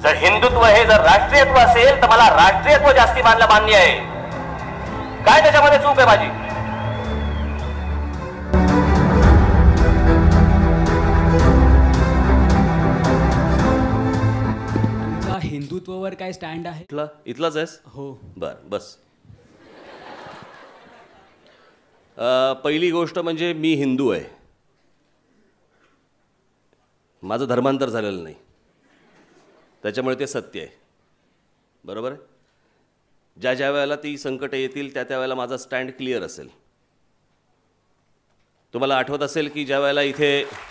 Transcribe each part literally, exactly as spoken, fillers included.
जर हिंदुत्व हे जर राष्ट्रीयत्व असेल तर मला राष्ट्रीयत्व जास्ती मानलं मान्य आहे. काय त्याच्यामध्ये चूक आहे माझी? तुमचा हिंदुत्वावर काय स्टँड आहे? इथला इथलाच आहेस? हो. बर बस. अ, पहिली गोष्ट म्हणजे मी हिंदू आहे. माझं धर्मांतर झालेलं नाही, त्याच्यामुळे ते सत्य आहे. बरोबर आहे. ज्या ज्या वेळेला ती संकटं येतील त्या त्यावेळेला माझा स्टँड क्लिअर असेल. तुम्हाला आठवत असेल की ज्या वेळेला इथे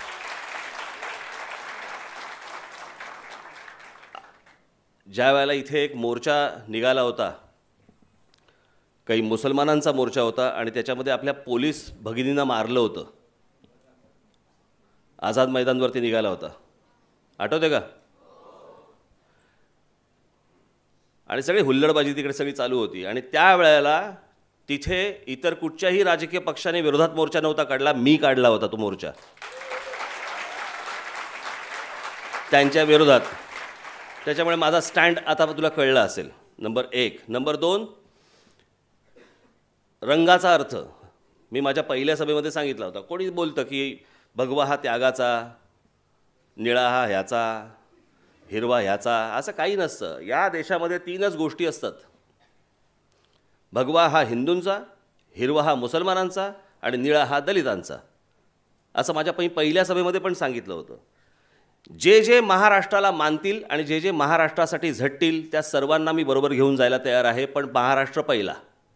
ज्या वेळेला इथे एक मोर्चा निघाला होता, काही मुसलमानांचा मोर्चा होता आणि त्याच्यामध्ये आपल्या पोलीस भगिनींना मारलं होतं. आझाद मैदानवरती निघाला होता, आठवते का? आणि सगळी हुल्लडबाजी तिकडे सगळी चालू होती. आणि त्यावेळेला तिथे इतर कुठच्याही राजकीय पक्षाने विरोधात मोर्चा नव्हता काढला, मी काढला होता तो मोर्चा त्यांच्या विरोधात. त्याच्यामुळे माझा स्टँड आता तुला कळला असेल. नंबर एक. नंबर दोन, रंगाचा अर्थ मी माझ्या पहिल्या सभेमध्ये सांगितला होता. कोणी बोलतं की भगवा हा त्यागाचा, निळा हा ह्याचा, हिरवा ह्याचा. असं काही नसतं. या देशामध्ये तीनच गोष्टी असतात. भगवा हा हिंदूंचा, हिरवा हा मुसलमानांचा आणि निळा हा दलितांचा. असं माझ्या पहि पहिल्या सभेमध्ये पण सांगितलं होतं. जे जे महाराष्ट्राला मानतील आणि जे जे महाराष्ट्रासाठी झटतील त्या सर्वांना मी बरोबर घेऊन जायला तयार आहे, पण महाराष्ट्र पहिला.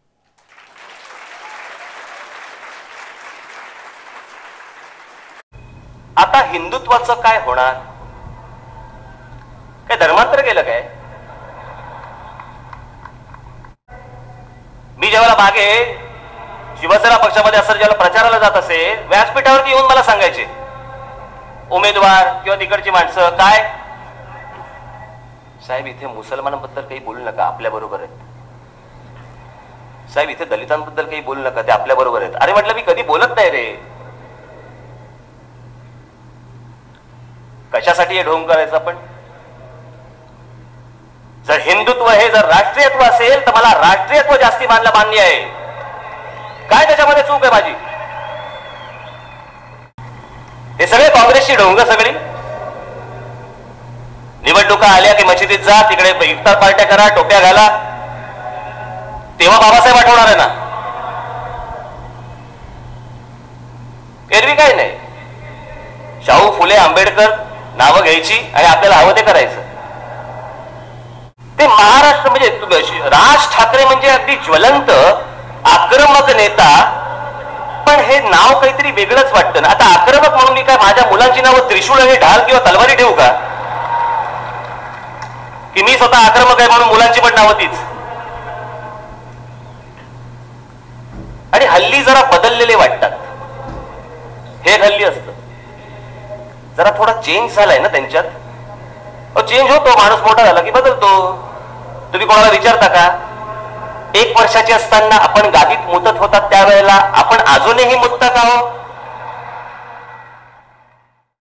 आता हिंदुत्वाचं काय होणार? काय धर्मांतर केलं काय? मी जेव्हा मागे शिवसेना पक्षामध्ये असं जेव्हा प्रचाराला जात असेल, व्यासपीठावरती येऊन मला सांगायचे उमेदवार किंवा तिकडची माणसं, काय साहेब इथे मुसलमानांबद्दल काही बोलू नका, आपल्या बरोबर आहेत. साहेब इथे दलितांबद्दल काही बोलू नका, ते आपल्या बरोबर आहेत. अरे म्हटलं मी कधी बोलत नाही रे. कशासाठी हे ढोंग करायचं आपण? जर हिंदुत्व हे जर राष्ट्रीयत्व असेल तर मला राष्ट्रीयत्व जास्ती मानलं मान्य आहे. काय त्याच्यामध्ये चूक आहे माझी? हे सगळे काँग्रेसची ढोंग सगळी. निवडणुका आल्या की मशिदीत जा, तिकडे इफ्तार पार्ट्या करा, टोप्या घाला, तेव्हा बाबासाहेब आठवणार आहे ना. एरवी काय नाही. शाहू फुले आंबेडकर नावं घ्यायची आणि आपल्याला हवं ते करायचं. ते महाराष्ट्र म्हणजे राज ठाकरे म्हणजे अगदी ज्वलंत आक्रमक नेता, पण हे नाव काहीतरी वेगळंच वाटतं ना. आता आक्रमक म्हणून मी काय माझ्या मुलांची नावं त्रिशूळ आणि ढाल किंवा तलवारी ठेवू का? की मी स्वतः आक्रमक आहे म्हणून मुलांची पण नावं तीच? आणि हल्ली जरा बदललेले वाटतात. हे हल्ली असतं जरा थोडा चेंज झालाय ना त्यांच्यात. चेंज होतो, माणूस मोठा झाला की बदलतो. तुम्ही कोणाला विचारता का? एक वर्षाचे असताना आपण गादीत मुतत होतात त्यावेळेला आपण अजूनही मुतता का हो?